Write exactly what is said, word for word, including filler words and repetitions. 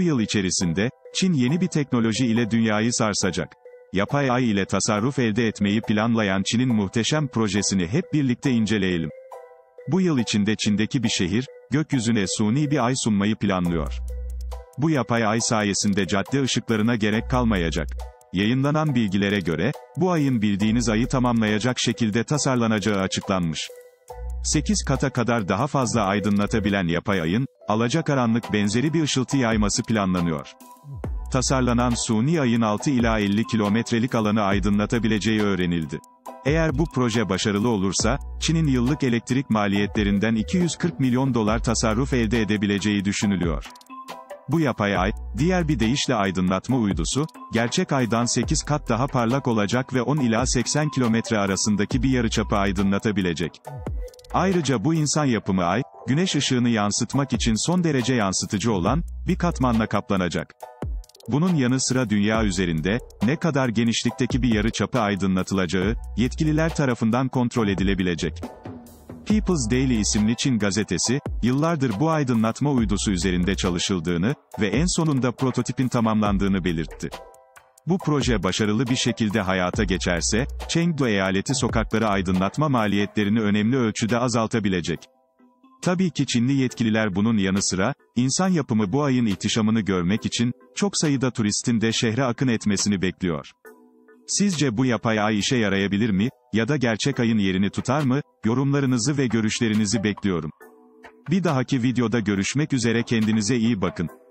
yıl içerisinde, Çin yeni bir teknoloji ile dünyayı sarsacak. Yapay ay ile tasarruf elde etmeyi planlayan Çin'in muhteşem projesini hep birlikte inceleyelim. Bu yıl içinde Çin'deki bir şehir, gökyüzüne suni bir ay sunmayı planlıyor. Bu yapay ay sayesinde cadde ışıklarına gerek kalmayacak. Yayınlanan bilgilere göre, bu ayın bildiğiniz ayı tamamlayacak şekilde tasarlanacağı açıklanmış. sekiz kata kadar daha fazla aydınlatabilen yapay ayın, alacakaranlık benzeri bir ışıltı yayması planlanıyor. Tasarlanan suni ayın altı ila elli kilometrelik alanı aydınlatabileceği öğrenildi. Eğer bu proje başarılı olursa, Çin'in yıllık elektrik maliyetlerinden iki yüz kırk milyon dolar tasarruf elde edebileceği düşünülüyor. Bu yapay ay, diğer bir deyişle aydınlatma uydusu, gerçek aydan sekiz kat daha parlak olacak ve on ila seksen kilometre arasındaki bir yarıçapı aydınlatabilecek. Ayrıca bu insan yapımı ay, güneş ışığını yansıtmak için son derece yansıtıcı olan, bir katmanla kaplanacak. Bunun yanı sıra dünya üzerinde, ne kadar genişlikteki bir yarıçapı aydınlatılacağı, yetkililer tarafından kontrol edilebilecek. People's Daily isimli Çin gazetesi, yıllardır bu aydınlatma uydusu üzerinde çalışıldığını ve en sonunda prototipin tamamlandığını belirtti. Bu proje başarılı bir şekilde hayata geçerse, Chengdu eyaleti sokakları aydınlatma maliyetlerini önemli ölçüde azaltabilecek. Tabii ki Çinli yetkililer bunun yanı sıra, insan yapımı bu ayın ihtişamını görmek için, çok sayıda turistin de şehre akın etmesini bekliyor. Sizce bu yapay ay işe yarayabilir mi, ya da gerçek ayın yerini tutar mı? Yorumlarınızı ve görüşlerinizi bekliyorum. Bir dahaki videoda görüşmek üzere, kendinize iyi bakın.